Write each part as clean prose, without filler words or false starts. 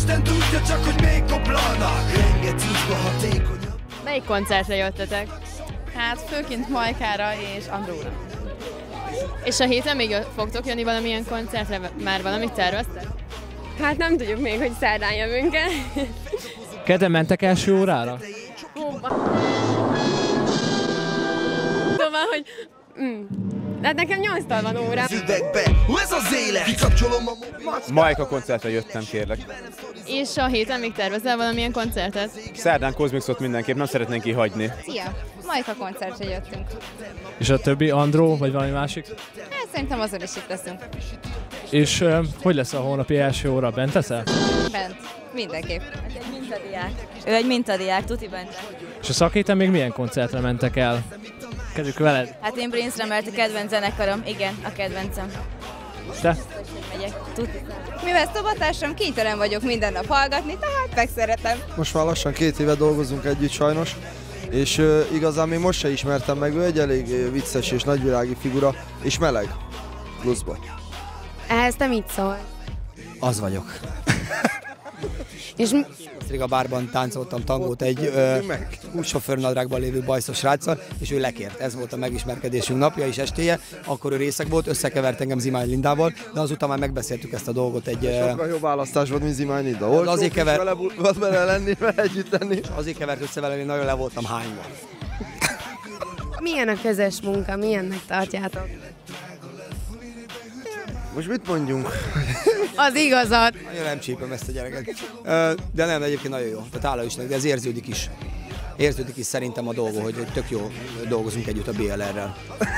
Isten tudja csak, hogy még koplalnak. Rengetűzbe hatékonyabb. Melyik koncertre jöttetek? Hát főként Majkára és Andróra. És a héten még fogtok jönni valamilyen koncertre? Már valamit terveztek? Hát nem tudjuk még, hogy szerdán jövünk-e. Kedden mentek első órára? Szóval, hogy... De hát nekem 8-tal van óra. Ez az élet! Kikapcsolom a Majka koncertre jöttem, kérlek. És a héten még tervezel valamilyen koncertet? Szerdán Kozmixot mindenképp nem szeretnénk kihagyni. Szia! Majka koncertre jöttünk. És a többi Andró, vagy valami másik? Hát szerintem azon is itt leszünk. És hogy lesz a holnapi első óra? Bent leszel? Bent. Mindenképp. Egy mintadiák. Ő egy mintadiák, tuti bent. És a szakhéten még milyen koncertre mentek el? Kezdjük veled. Hát én Brainstorm-elt, a kedvenc zenekarom. Igen, a kedvencem. Te? Megyek, tuti. Mivel szobatársam, kénytelen vagyok minden nap hallgatni, tehát megszeretem. Most már lassan 2 éve dolgozunk együtt sajnos, és igazán még most se ismertem meg, ő egy elég vicces és nagyvilági figura, és meleg pluszba. Ehhez te mit szól? Az vagyok. És A bárban táncoltam tangót egy sofőrnadrágban lévő bajszos sráccal, és ő lekért. Ez volt a megismerkedésünk napja és estéje. Akkor ő részeg volt, összekevert engem Zimány Lindával, de azután már megbeszéltük ezt a dolgot egy... Sokkal jobb választás volt, mint Zimány Linda. Olcsóbb is vele lenni, vele együtt lenni. Azért kevert össze vele, én nagyon le voltam hányva. milyen a közös munka, milyennek tartjátok? Most mit mondjunk? Az igazat. Nagyon nem csípem ezt a gyereket. De nem, egyébként nagyon jó. Tehát hála Istennek, de ez érződik is. Érződik is szerintem a dolga, hogy tök jó dolgozunk együtt a BLR-rel.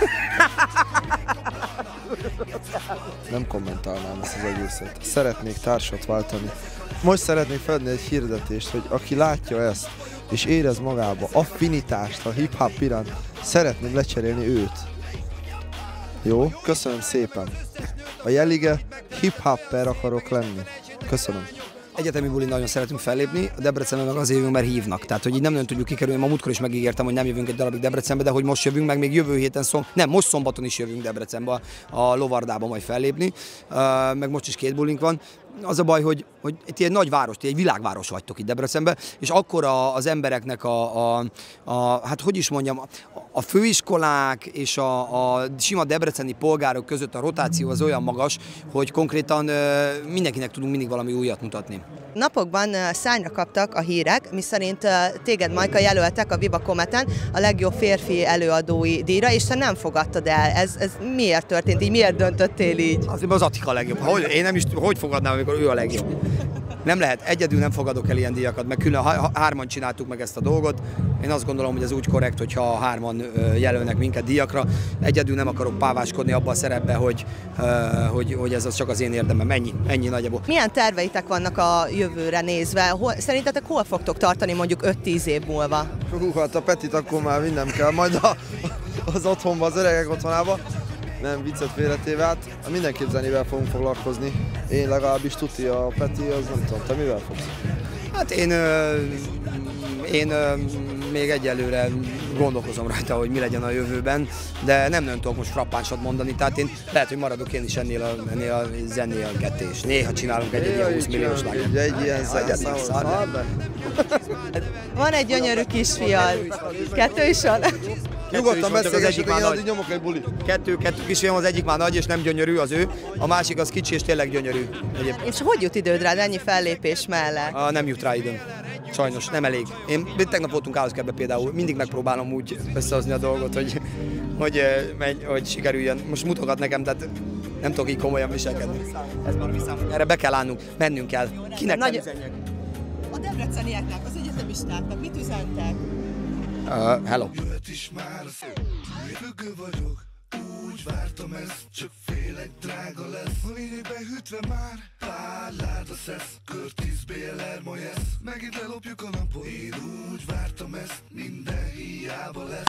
Nem kommentálnám ezt az egészet. Szeretnék társat váltani. Most szeretnék feladni egy hirdetést, hogy aki látja ezt, és érez magába affinitást a hip-hop iránt, szeretném lecserélni őt. Jó? Köszönöm szépen. A Jellige hip-hopper akarok lenni. Köszönöm. Egyetemi bulin nagyon szeretünk fellépni, a Debrecenben meg azért jövünk, mert hívnak. Tehát, hogy így nem nagyon tudjuk kikerülni. Ma múltkor is megígértem, hogy nem jövünk egy darabig Debrecenbe, de hogy most jövünk, meg még jövő héten most szombaton is jövünk Debrecenbe a Lovardába majd fellépni, meg most is 2 bulink van. Az a baj, hogy ti egy nagy város, ti egy világváros vagytok itt Debrecenben, és akkor az embereknek hát hogy is mondjam, a főiskolák és a sima debreceni polgárok között a rotáció az olyan magas, hogy konkrétan mindenkinek tudunk mindig valami újat mutatni. Napokban szárnyra kaptak a hírek, miszerint téged, Majka, jelöltek a Viva Cometen a legjobb férfi előadói díjra, és te nem fogadtad el. Ez miért történt így? Miért döntöttél így? Azért az Attika a legjobb. Én nem is hogy fogadnám, amikor ő a legjobb. Nem lehet, egyedül nem fogadok el ilyen díjakat, meg külön 3-an csináltuk meg ezt a dolgot. Én azt gondolom, hogy ez úgy korrekt, hogyha 3-an jelölnek minket díjakra. Egyedül nem akarok páváskodni abban a szerepben, hogy ez az csak az én érdemem. Ennyi nagyjából. Milyen terveitek vannak a jövőre nézve? Szerintetek hol fogtok tartani mondjuk 5-10 év múlva? Hát a Petit akkor már vinnem kell, majd az otthonba, az öregek otthonába. Nem, viccet félretéve, hát mindenképp zenével fogunk foglalkozni. Én legalábbis tuti, a Peti, az nem tudom, te mivel fogsz? Hát én még egyelőre gondolkozom rajta, hogy mi legyen a jövőben, de nem tudok most frappánsat mondani, tehát én lehet, hogy maradok én is ennél a zenél kettés. Néha csinálunk egy ilyen 20 milliós lágot. Egy ilyen szár. Van egy gyönyörű kisfiad. 2 is van? Nyugodtan beszélgessük, én addig nyomok egy bulit. 2 kisfiam, az egyik már nagy és nem gyönyörű, az ő, a másik az kicsi és tényleg gyönyörű. És hogy jut időd rád ennyi fellépés mellett? Nem jut rá időm. Sajnos, nem elég. Én tegnap voltunk Állóskertben például, mindig megpróbálom úgy összehozni a dolgot, hogy sikerüljön. Most mutogat nekem, tehát nem tudok így komolyan viselkedni. Ez már visszám. Erre be kell állnunk, mennünk kell. Kinek nem üzenjek? A debrecenieknek, az egyetemistáknak mit üzentek? Hello. Függő vagyok, úgy vártam ezt, csak félek drága lesz. A lényegbe hűtve már, pár láda szesz, kör 10 BLR ma jesz. Megint lelopjuk a napot, én úgy vártam ezt, minden hiába lesz.